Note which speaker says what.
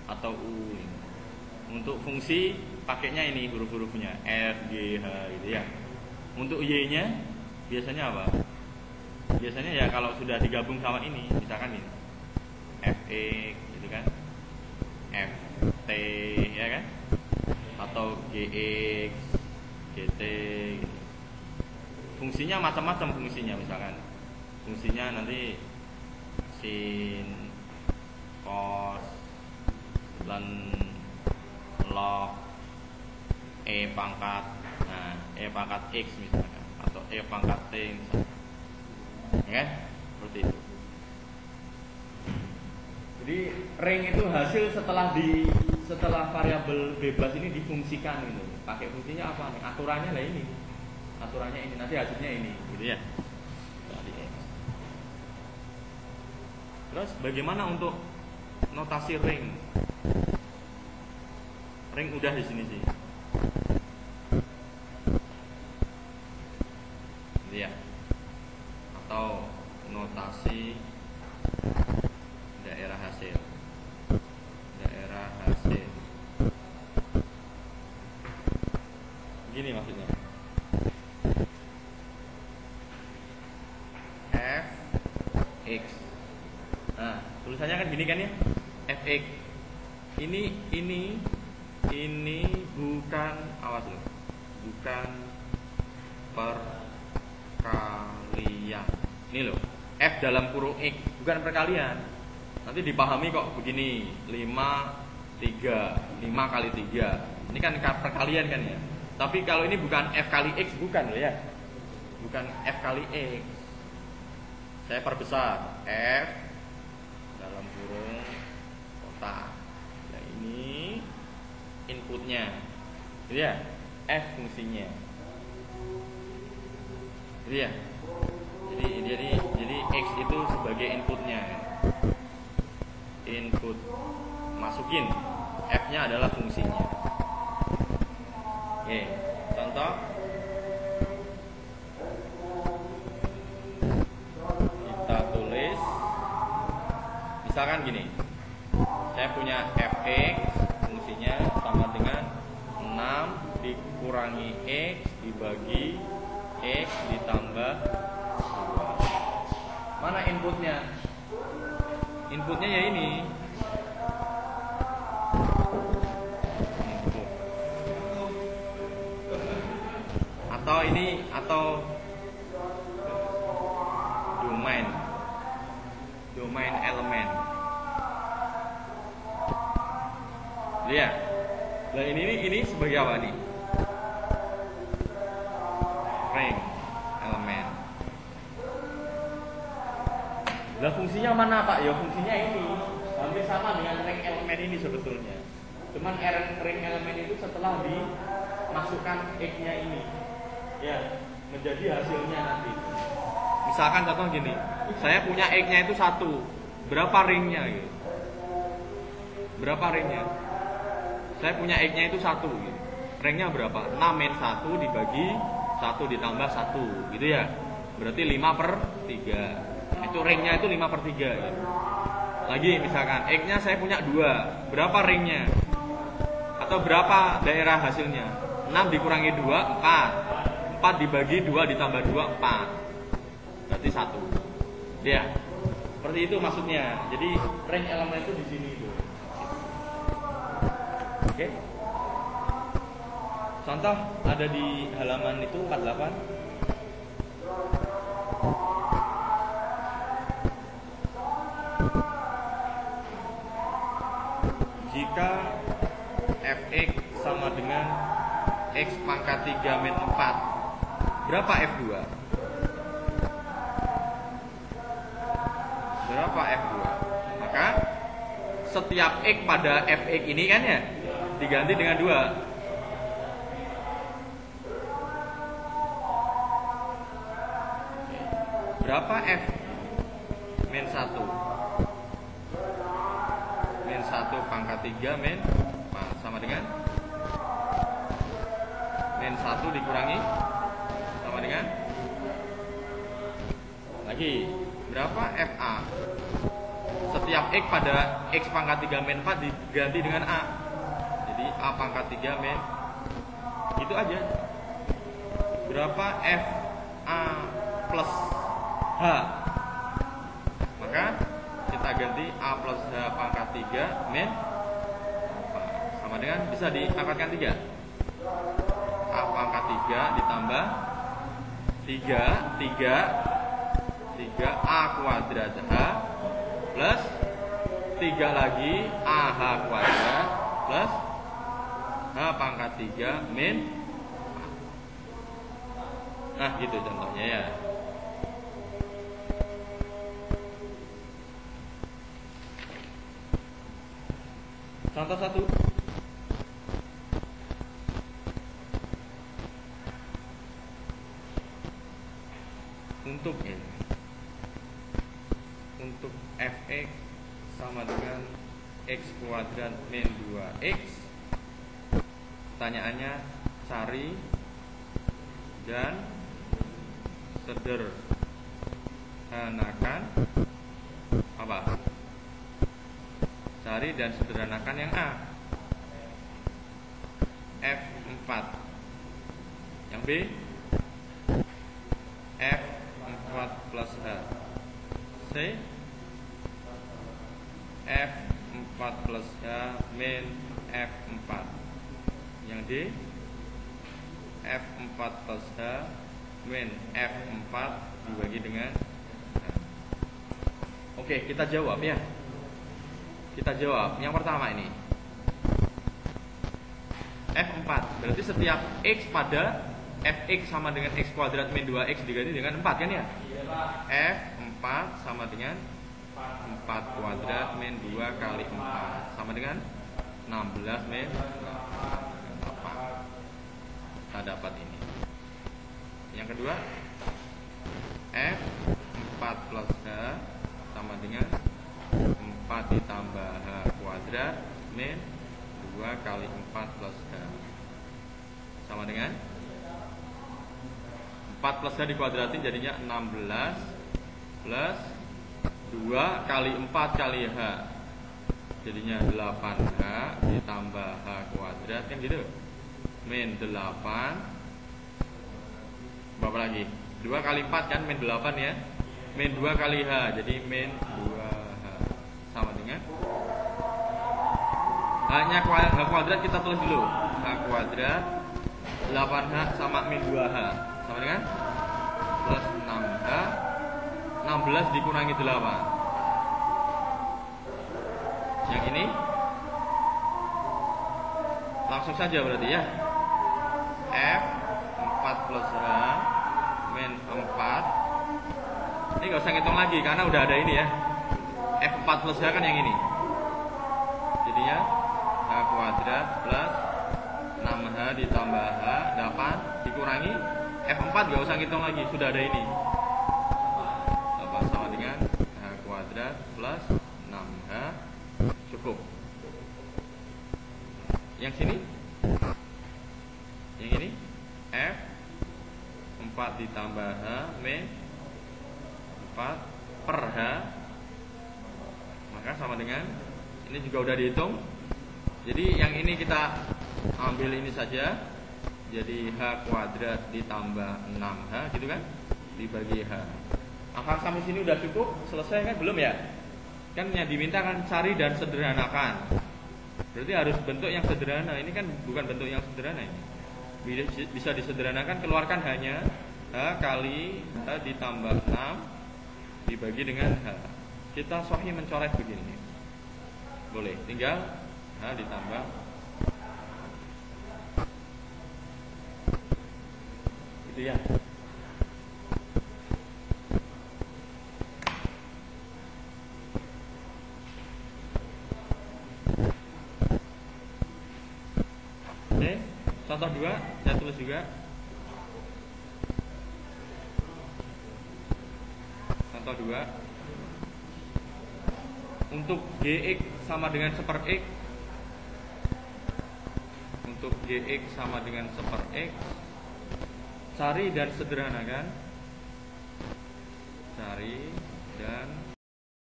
Speaker 1: atau U. Untuk fungsi pakainya ini huruf-hurufnya F, G, H gitu ya. Untuk Y-nya biasanya apa? Biasanya ya kalau sudah digabung sama ini, misalkan ini FX gitu kan, FT ya kan, atau GX, GT gitu. Fungsinya macam-macam fungsinya, misalkan fungsinya nanti sin, cos, dan log, E pangkat, nah E pangkat X misalkan, atau E pangkat T misalkan, ya kan? Seperti itu. Jadi ring itu hasil setelah variabel bebas ini difungsikan gitu. Pakai fungsinya apa nih? Aturannya lah ini. Aturannya ini, nanti hasilnya ini, gitu ya. Terus bagaimana untuk notasi ring? Ring udah di sini sih. Gitu ya. Atau notasi daerah hasil. Daerah hasil. Gini maksudnya. F X. Nah, tulisannya kan gini kan ya? Fx. Ini bukan, awas loh, bukan perkalian. Ini loh, F dalam kurung X bukan perkalian. Nanti dipahami kok begini, 5 kali 3. Ini kan perkalian kan ya. Tapi kalau ini bukan F kali X, bukan loh ya. Bukan F kali X. Saya perbesar, F dalam kurung kotak. Nah ini inputnya, gitu ya, F fungsinya, gitu ya. Jadi X itu sebagai inputnya, input masukin, F-nya adalah fungsinya. Oke, contoh kita tulis, misalkan gini, saya punya Fx fungsinya sama dengan 6 dikurangi X dibagi X ditambah 2. Mana inputnya? Inputnya ya ini. Input. Atau ini, atau domain elemen. Lihat. Nah ini sebagai apa nih? Ring elemen. Lah fungsinya mana Pak? Ya fungsinya ini. Hampir sama dengan ring elemen ini sebetulnya. Cuman ring elemen itu setelah dimasukkan X-nya ini, ya, menjadi hasilnya nanti. Misalkan contoh gini, saya punya X-nya itu 1. Berapa ringnya gitu? Berapa ringnya? Saya punya X-nya itu 1 gitu. Ringnya berapa? 6 min 1 dibagi 1 ditambah 1 gitu ya. Berarti 5/3. Itu ringnya itu 5/3 gitu. Lagi misalkan X-nya saya punya 2. Berapa ringnya? Atau berapa daerah hasilnya? 6 dikurangi 2, 4. 4 dibagi 2 ditambah 2, 4. Berarti 1. Ya. Seperti itu maksudnya. Jadi ring elemen itu di sini itu. Oke. Contoh ada di halaman itu 48. Jika Fx sama dengan X pangkat 3 min 4, berapa F2? Berapa F2? Maka setiap X pada Fx ini kan ya diganti dengan 2. Berapa F min 1? Min 1 pangkat 3 min 4 sama dengan min 1 dikurangi sama dengan lagi berapa FA? Setiap setiap X pada X pangkat 3 min 4 diganti dengan A. Jadi A pangkat 3 min, itu aja. Berapa F A plus H? Maka kita ganti A plus H pangkat 3 min 4. Sama dengan, bisa diangkatkan 3. A pangkat 3 ditambah 3 A kuadrat H plus 3 lagi AH kuadrat plus H pangkat 3 min. Nah gitu contohnya ya. Contoh 1. Untuk fx sama dengan x kuadrat min 2x. Pertanyaannya cari dan sederhanakan apa? Cari dan sederhanakan yang A, F4. Yang B, F4 plus H. C, F4 plus H min F4. Yang D, F4 plus H min F4 dibagi dengan H. Oke, kita jawab ya. Kita jawab yang pertama ini, F4. Berarti setiap X pada Fx sama dengan X kuadrat min 2X diganti dengan 4 kan ya? F4 sama dengan 4 kuadrat min 2 kali 4 sama dengan 16 min 8. Kita dapat ini. Yang kedua, F4 plus H sama dengan 4 ditambah H kuadrat min 2 kali 4 plus H sama dengan 4 plus H dikuadratin jadinya 16 plus 2 kali 4 kali H jadinya 8H ditambah H kuadrat kan gitu, min 8. Berapa lagi? 2 kali 4 kan min 8 ya, min 2 kali H jadi min 2H sama dengan H-nya H kuadrat kita tulis dulu, H kuadrat 8H sama min 2H sama dengan plus 6H, 16 dikurangi 8. Yang ini langsung saja berarti ya, F4 plus H min 4. Ini gak usah ngitung lagi karena udah ada ini ya, F4 plus H kan yang ini. Jadinya H kuadrat plus 6H ditambah H 8 dikurangi F4, gak usah ngitung lagi, sudah ada ini. Apa sama dengan H kuadrat plus 6H, cukup. Yang sini, yang ini F4 ditambah H min 4 per H, maka sama dengan ini juga udah dihitung. Jadi yang ini kita ambil ini saja, jadi H kuadrat ditambah 6H gitu kan, dibagi H. Apakah sampai sini udah cukup? Selesai kan? Belum ya? Kan yang diminta kan cari dan sederhanakan. Berarti harus bentuk yang sederhana. Ini kan bukan bentuk yang sederhana ini. Bisa disederhanakan, keluarkan hanya H kali H ditambah 6 dibagi dengan H. Kita sahih mencoret begini. Boleh, tinggal H ditambah itu ya. Oke, contoh 2 saya tulis juga. Contoh 2, untuk Gx sama dengan 1/X, untuk Gx sama dengan 1/X, cari dan sederhanakan, cari